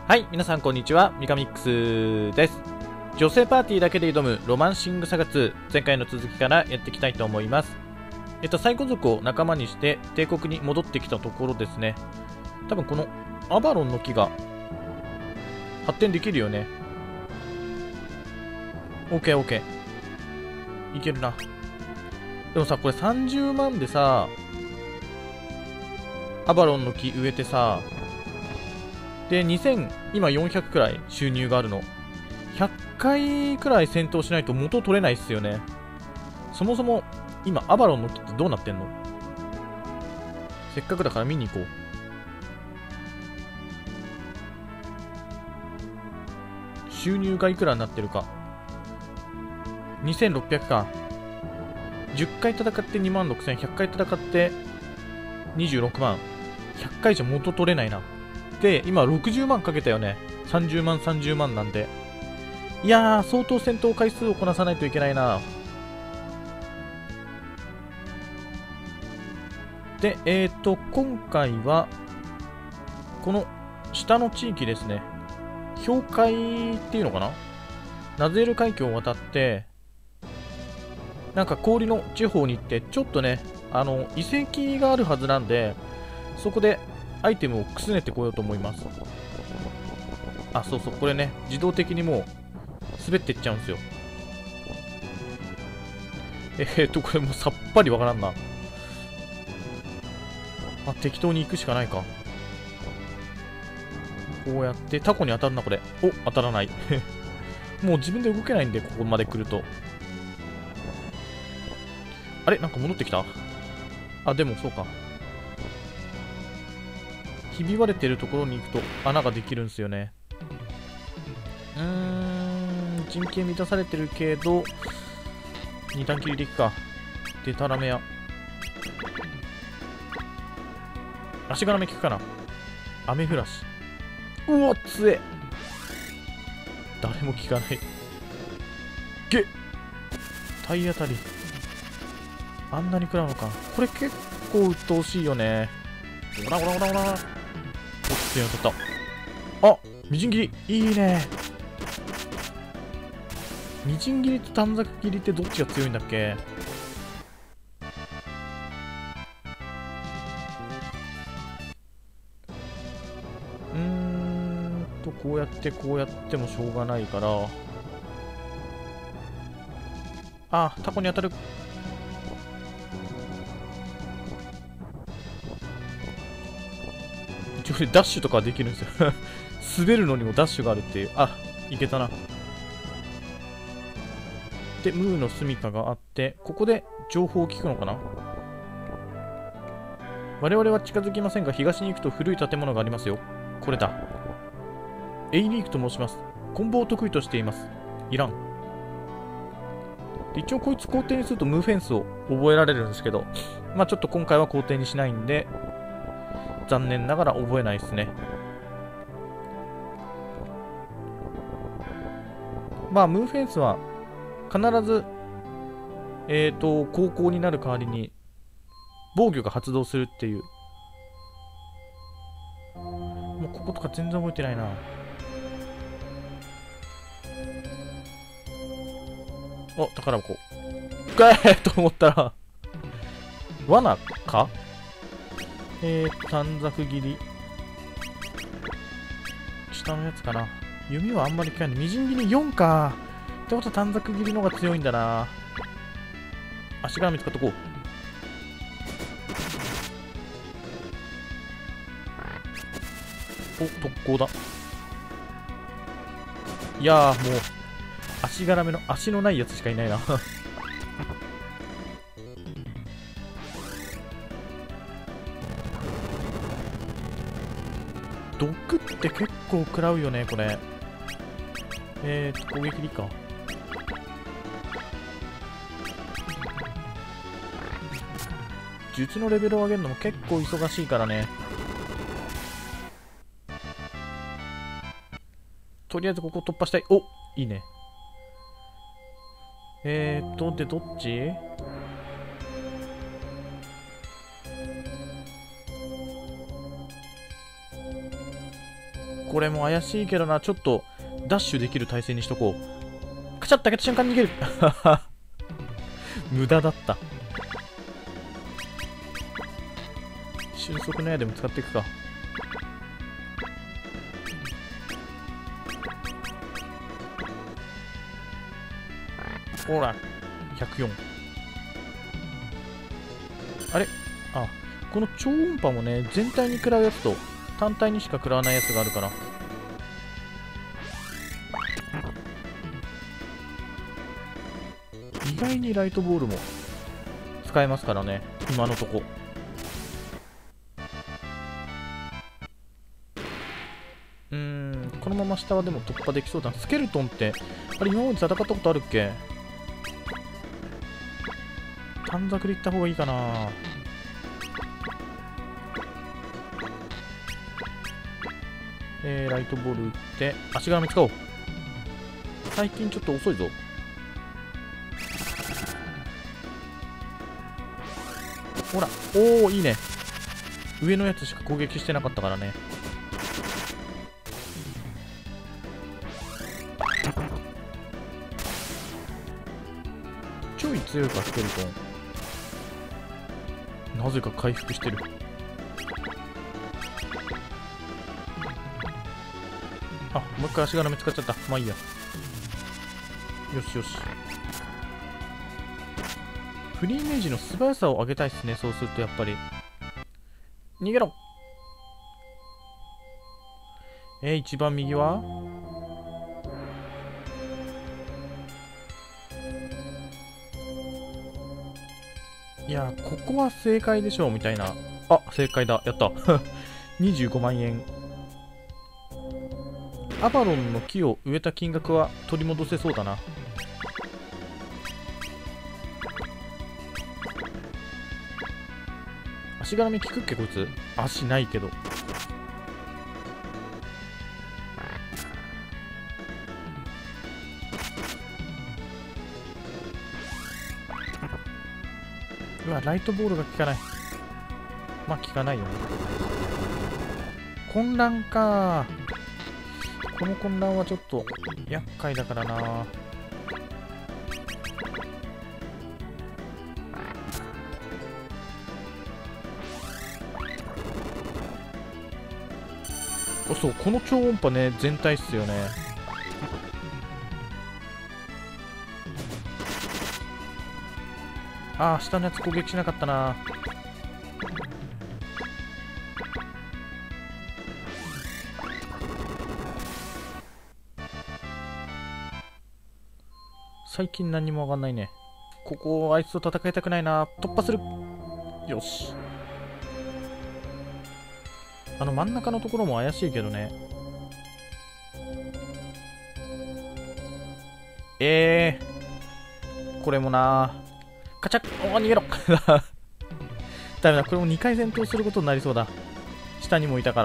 はい、皆さんこんにちは、ミカミックスです。女性パーティーだけで挑むロマンシングサガ2、前回の続きからやっていきたいと思います。サイコ族を仲間にして帝国に戻ってきたところですね。多分このアバロンの木が発展できるよね。OK。いけるな。でもさ、これ30万でさ、アバロンの木植えてさ、で、2000、今400くらい収入があるの。100回くらい戦闘しないと元取れないっすよね。そもそも、今、アバロンの木ってどうなってんの？せっかくだから見に行こう。収入がいくらになってるか。2600か。10回戦って2万6000、100回戦って26万。100回じゃ元取れないな。で、今60万かけたよね。30万、30万なんで。いやー、相当戦闘回数をこなさないといけないな。で、今回は、この下の地域ですね。氷海っていうのかな？ナゼール海峡を渡って、なんか氷の地方に行って、ちょっとね、遺跡があるはずなんで、そこでアイテムをくすねてこようと思います。あ、そう、これね、自動的にもう滑っていっちゃうんですよ。これもうさっぱりわからんな。適当に行くしかないか。こうやって、タコに当たるな、これ。お、当たらない。もう自分で動けないんで、ここまで来ると。あれなんか戻ってきた？あ、でもそうか。ひび割れてるところに行くと穴ができるんですよね。陣形満たされてるけど、二段切りでいくか。でたらめや。足がらめ効くかな。雨降らし。うわ、強え。誰も効かない。げっ、体当たり。あんなに食らうのか。これ結構鬱陶しいよね。おら。おっと、やった。あ、みじん切り。いいね。みじん切りと短冊切りってどっちが強いんだっけ？こうやってもしょうがないから。あ、タコに当たる。一応ダッシュとかできるんですよ。滑るのにもダッシュがあるっていう。あ、いけたな。で、ムーの住処があって、ここで情報を聞くのかな？我々は近づきませんが、東に行くと古い建物がありますよ。これだ。エイリークと申します。棍棒を得意としています。いらん。で一応こいつ皇帝にするとムーフェンスを覚えられるんですけど、まあちょっと今回は皇帝にしないんで、残念ながら覚えないですね。まあムーフェンスは必ず高校になる代わりに防御が発動するっていう。もうこことか全然覚えてないな。お、宝箱。かえと思ったら罠か？短冊切り。下のやつかな。弓はあんまり効かない。みじん切り4か。ってことは短冊切りの方が強いんだな。足柄見つかっとこう。お、特攻だ。いやー、もう、足柄めの足のないやつしかいないな。毒って結構食らうよね、これ。攻撃力か。術のレベルを上げるのも結構忙しいからね。とりあえずここ突破したい。お、いいね。で、どっち？ここれも怪しいけどな。ちょっとダッシュできる体勢にしとこう。カチャッと開けた瞬間に逃げる無駄だった。瞬足の矢でも使っていくか。ほら104。あれ、あ、この超音波もね、全体に食らうやつと単体にしか食らわないやつがあるから。意外にライトボールも使えますからね、今のとこ。このまま下はでも突破できそうだ。スケルトンってあれ今まで戦ったことあるっけ？短冊で行った方がいいかな。ライトボール打って足がらめ使おう。最近ちょっと遅いぞ。ほら、おお、いいね。上のやつしか攻撃してなかったからね。ちょい強いか、スケルトン。なぜか回復してる。あ、もう一回足がらめ使っちゃった。まあいいや。よしよし。フリーイメージの素早さを上げたいですね。そうするとやっぱり。逃げろ。一番右はいや、ここは正解でしょうみたいな。あ、正解だ。やった。25万円。アバロンの木を植えた金額は取り戻せそうだな。足がらみ効くっけこいつ。足ないけど。うわ、ライトボールが効かない。まあ効かないよね。混乱か。この混乱はちょっと厄介だからな。そう、この超音波ね、全体っすよね。ああ、下のやつ攻撃しなかったな。最近何にもわかんないね。ここ、あいつと戦いたくないな。突破する。よし。真ん中のところも怪しいけどね。これもな。カチャッ。おー、逃げろ。ダメだ。これも2回戦闘することになりそうだ。下にもいたから。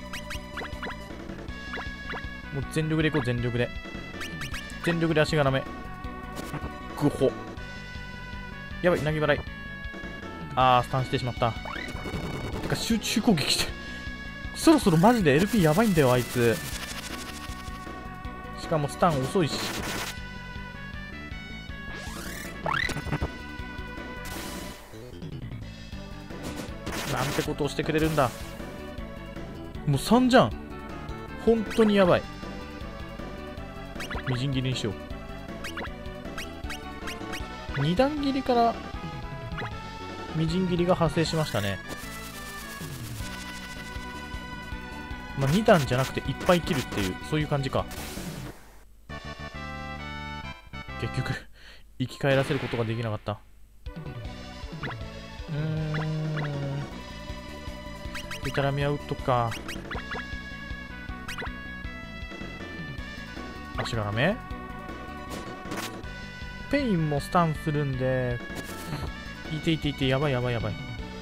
もう全力でいこう、全力で。全力で足がなめ。グホ。やばい、投げ払い。あー、スタンしてしまった。てか、集中攻撃してる。そろそろマジで LP やばいんだよ、あいつ。しかもスタン遅いし。なんてことをしてくれるんだ。もう3じゃん。本当にやばい。みじん切りにしよう。2段切りからみじん切りが発生しましたね。まあ、2段じゃなくていっぱい切るっていう、そういう感じか。結局生き返らせることができなかった。デタラミアウッドか。足がらめ。ペインもスタンするんで、いていていて、やばいやばいやばい。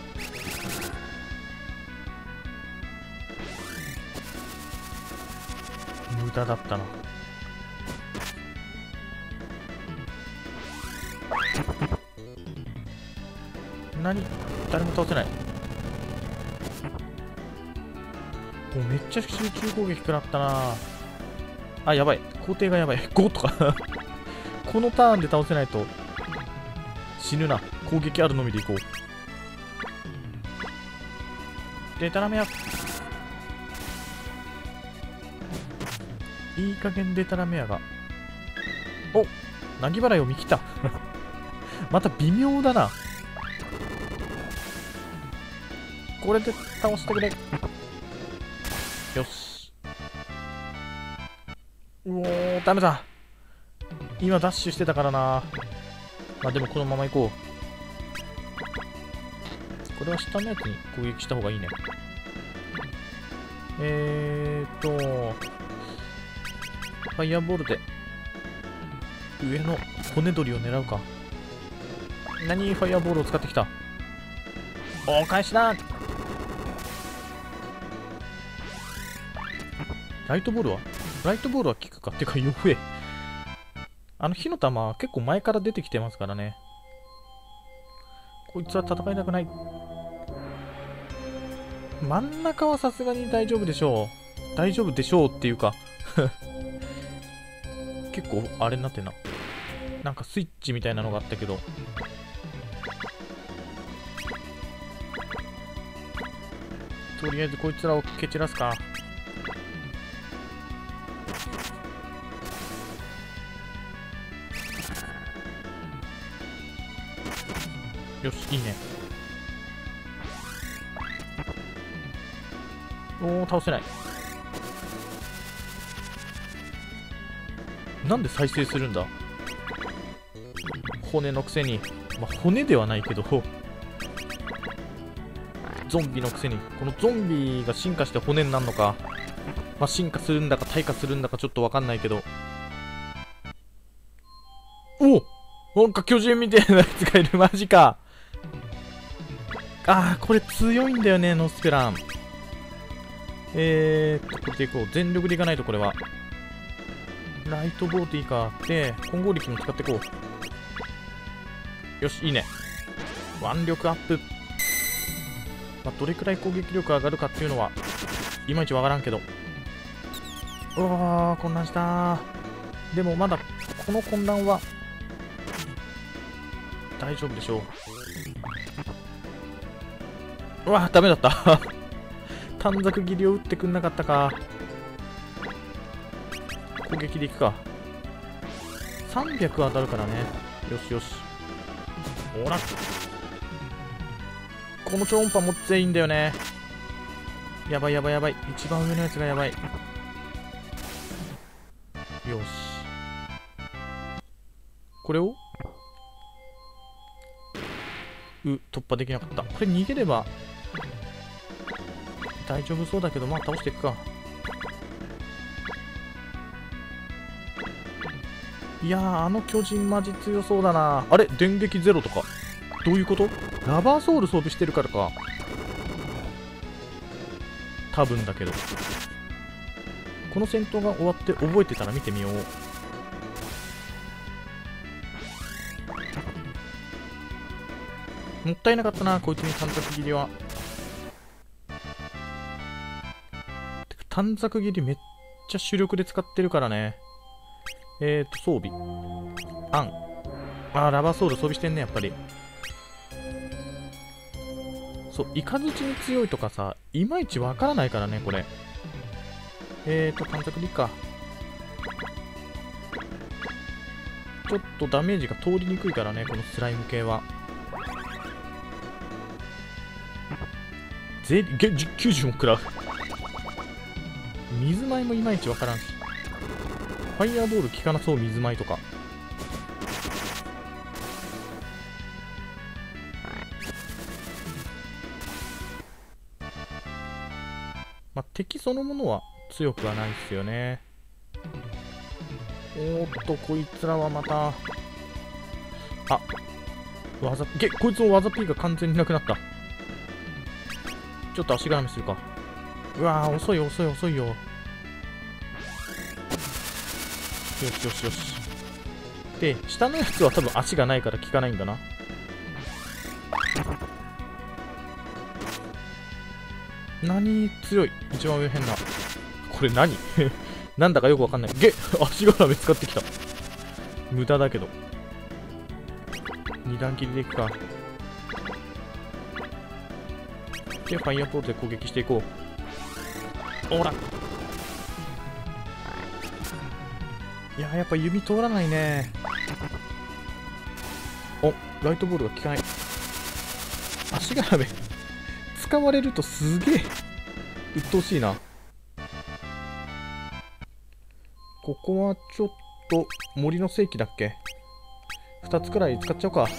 無駄だったな。何？誰も倒せない。 もうめっちゃ集中攻撃食らったな。あ、やばい。工程がやばい。5とかこのターンで倒せないと死ぬな。攻撃あるのみでいこう。デタラメや。いい加減デタラメやが。お、なぎ払いを見切ったまた微妙だな。これで倒してくれ。よし。うおー、ダメだ。今ダッシュしてたからな。まあでもこのまま行こう。これは下のやつに攻撃した方がいいね。ファイヤーボールで上の骨取りを狙うか。何、ファイヤーボールを使ってきた。お返しだ。ライトボールは効くか。ってか弱え。火の玉は結構前から出てきてますからね。こいつは戦いたくない。真ん中はさすがに大丈夫でしょう。大丈夫でしょうっていうか結構あれになってんな。なんかスイッチみたいなのがあったけど。とりあえずこいつらを蹴散らすか。よし、いいね。おー、倒せない。なんで再生するんだ。骨のくせに。まあ、骨ではないけどゾンビのくせに。このゾンビが進化して骨になるのか、まあ、進化するんだか退化するんだかちょっとわかんないけど。お、なんか巨人みたいなやつがいる。マジか。あー、これ強いんだよね、ノスペラン。これでいこう。全力でいかないと、これは。ライトボーティーか。で、混合力も使っていこう。よし、いいね。腕力アップ。まあ、どれくらい攻撃力上がるかっていうのは、いまいちわからんけど。うわー、混乱したー。でもまだ、この混乱は、大丈夫でしょう。うわー、ダメだった短冊切りを打ってくんなかったか。攻撃でいくか。300当たるからね。よしよし。ほら、この超音波持っていいんだよね。やばいやばいやばい。一番上のやつがやばい。よし。これを突破できなかった。これ逃げれば大丈夫そうだけど、まあ倒していくか。いやー、あの巨人マジ強そうだな。あれ、電撃ゼロとかどういうこと？ラバーソウル装備してるからか。多分だけど。この戦闘が終わって覚えてたら見てみよう。もったいなかったな、こいつに短冊切りは。てか短冊切りめっちゃ主力で使ってるからね。装備。ラバーソウル装備してんね、やっぱり。そう、イカズチに強いとかさ、いまいちわからないからね、これ。短冊でいいか。ちょっとダメージが通りにくいからね、このスライム系は。90も食らう。水舞もいまいちわからんし。ファイヤーボール効かなそう、水舞とか。まあ、敵そのものは強くはないっすよね。おーっと、こいつらはまた。こいつの技 P が完全になくなった。ちょっと足絡みするか。うわー、遅い遅い遅いよ。よしよしよし。で、下のやつは多分足がないから効かないんだな。よ何強い。一番上変な。これ何なんだかよくわかんない。足柄目使ってきた。無駄だけど。二段切りでいくか。で、ファイヤーポートで攻撃していこう。ほら。いや、やっぱ弓通らないね。お、ライトボールが効かない。足柄目使われるとすげえ鬱陶しいな。ここはちょっと森の聖域だっけ。2つくらい使っちゃおうか。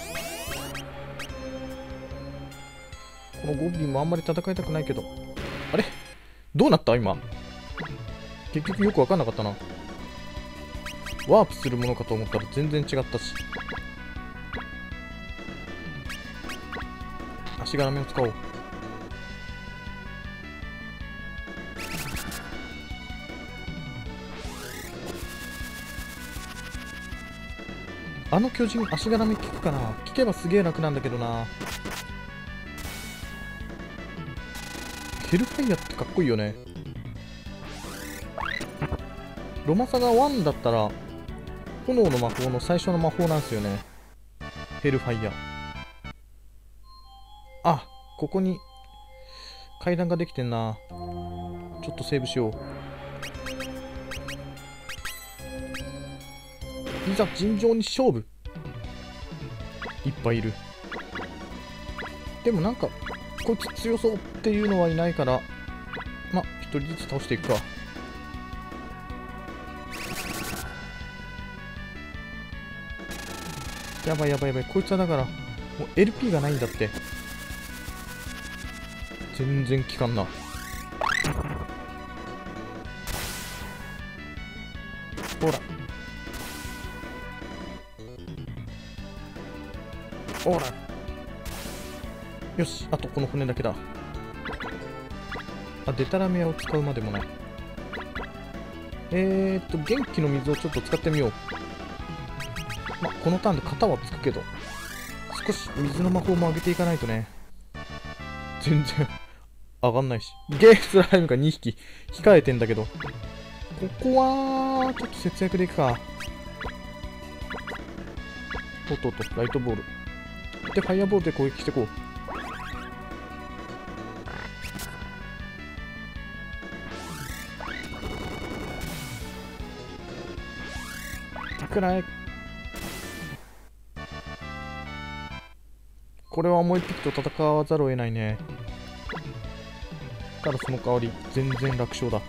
このゴブリンもあんまり戦いたくないけど。あれどうなった今。結局よく分かんなかったな。ワープするものかと思ったら全然違ったし。足柄目を使おう。あの巨人足柄目効くかな。効けばすげえ楽なんだけどな。ヘルファイアってかっこいいよね。ロマサガ1だったら炎の魔法の最初の魔法なんですよね。ヘルファイア。あ、ここに階段ができてんな。ちょっとセーブしよう。いざ尋常に勝負。いっぱいいる。でもなんかこいつ強そうっていうのはいないから、ま、一人ずつ倒していくか。やばいやばいやばい。こいつはだからもう LP がないんだって。全然効かんな。ほらほら。よし、あとこの骨だけだ。あ、デタラメを使うまでもない。元気の水をちょっと使ってみよう。ま、このターンで型はつくけど、少し水の魔法も上げていかないとね。全然上がんないし。ゲースライムが2匹控えてんだけど、ここはちょっと節約でいくか。おっとっと、ライトボールでファイアボールで攻撃していこう。くらい。これはもう一匹と戦わざるを得ないね。ただその代わり全然楽勝だ。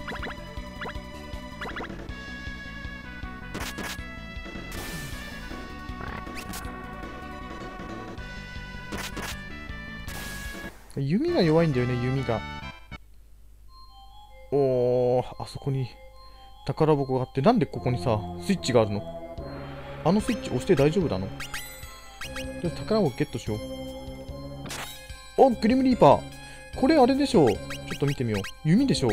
弓が弱いんだよね、弓が。おー、あそこに宝箱があって、なんでここにさスイッチがあるの。あのスイッチ押して大丈夫なの。で宝箱ゲットしよう。お、グリムリーパー。これあれでしょう。ちょっと見てみよう。弓でしょう。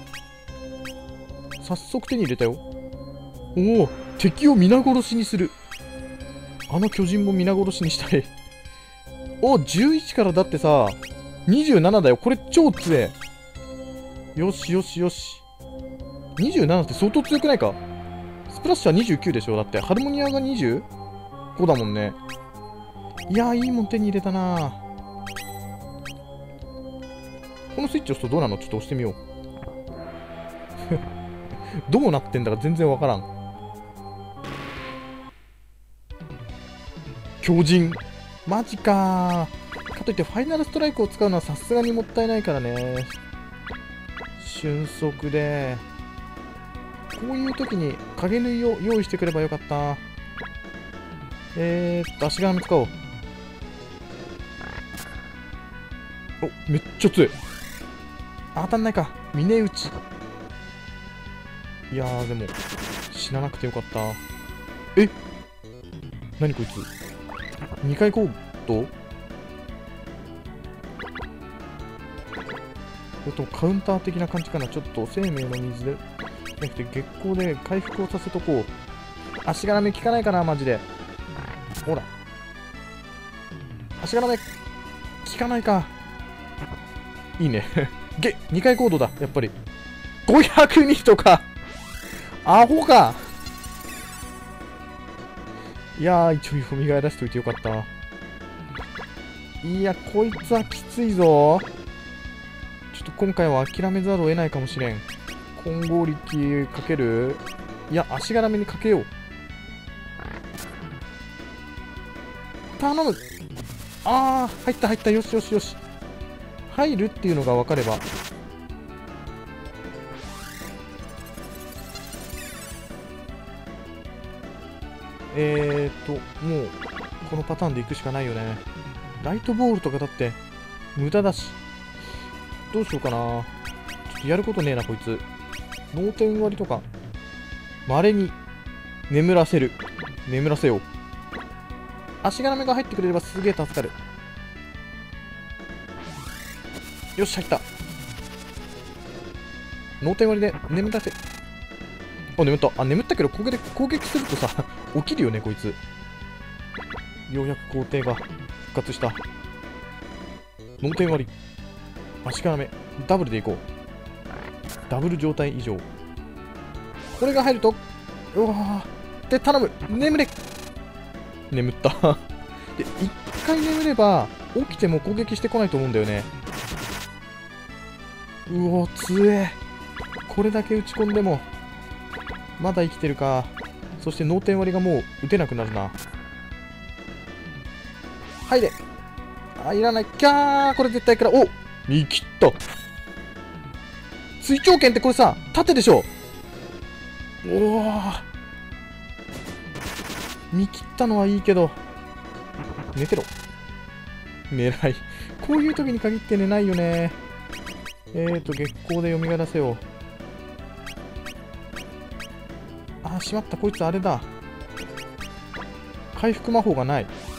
早速手に入れたよ。おお、敵を皆殺しにする。あの巨人も皆殺しにしたい。お、11からだってさ27だよ。これ超強え。よしよしよし。27って相当強くないか。スプラッシュは29でしょ。だってハルモニアが 25 だもんね。いやー、いいもん手に入れたな。このスイッチ押すとどうなの。ちょっと押してみよう。どうなってんだか全然わからん。巨人マジかー。かといってファイナルストライクを使うのはさすがにもったいないからね。俊足でこういう時に影縫いを用意してくればよかった。足柄目使おう。お、めっちゃ強い。当たんないか。峰打ち。いやー、でも死ななくてよかった。え、何こいつ2回行動。カウンター的な感じかな。ちょっと生命の水でじゃなくて月光で回復をさせとこう。足柄目効かないかなマジで。ほら、足柄目効かないか。いいね 2回行動だ、やっぱり。502とかアホか。いやー、一応蘇らしておいてよかった。いや、こいつはきついぞ。ちょっと今回は諦めざるを得ないかもしれん。混合力かける？いや、足柄めにかけよう。頼む。あー、入った入った。よしよしよし。入るっていうのが分かれば。もう、このパターンでいくしかないよね。ライトボールとかだって、無駄だし。どうしようかな。ちょっとやることねえな、こいつ。脳天割りとか、稀に、眠らせる。眠らせよう。足柄目が入ってくれればすげえ助かる。よし、入った。脳天割りで眠らせ。あ、眠った。あ、眠ったけど、ここで攻撃するとさ、起きるよね、こいつ。ようやく皇帝が復活した。脳天割り。足柄目。ダブルでいこう。ダブル状態以上。これが入ると、うわー。で、頼む。眠れ。眠った。で、一回眠れば、起きても攻撃してこないと思うんだよね。うお、強え。これだけ打ち込んでも、まだ生きてるか。そして脳天割りがもう打てなくなるな。入れ。あ、いらない。キャー。これ絶対から。お、見切った。追徴剣ってこれさ、縦でしょ。おお。見切ったのはいいけど。寝てろ。寝ない。こういう時に限って寝ないよね。月光で蘇らせよう。あ、しまった。こいつあれだ。回復魔法がない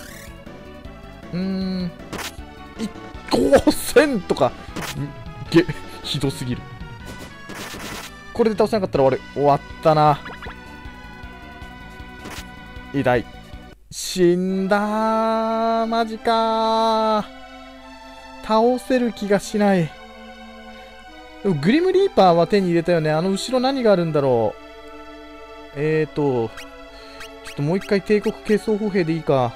。5000とか。ひどすぎる。これで倒せなかったら終わったな。痛い。死んだー。マジかー。倒せる気がしない。でもグリムリーパーは手に入れたよね。あの後ろ何があるんだろう。ちょっともう一回帝国軽装歩兵でいいか。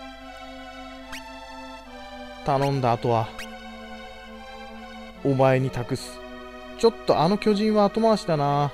頼んだ。あとはお前に託す。ちょっとあの巨人は後回しだな。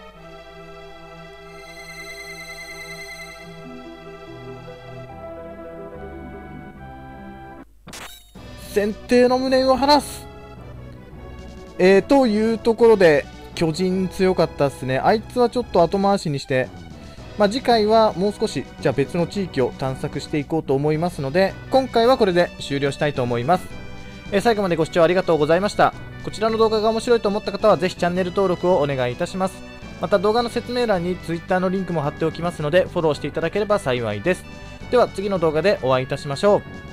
先手の無念を晴らす。というところで巨人強かったっすね。あいつはちょっと後回しにして、次回はもう少しじゃあ別の地域を探索していこうと思いますので、今回はこれで終了したいと思います。最後までご視聴ありがとうございました。こちらの動画が面白いと思った方はぜひチャンネル登録をお願いいたします。また動画の説明欄に Twitter のリンクも貼っておきますのでフォローしていただければ幸いです。では次の動画でお会いいたしましょう。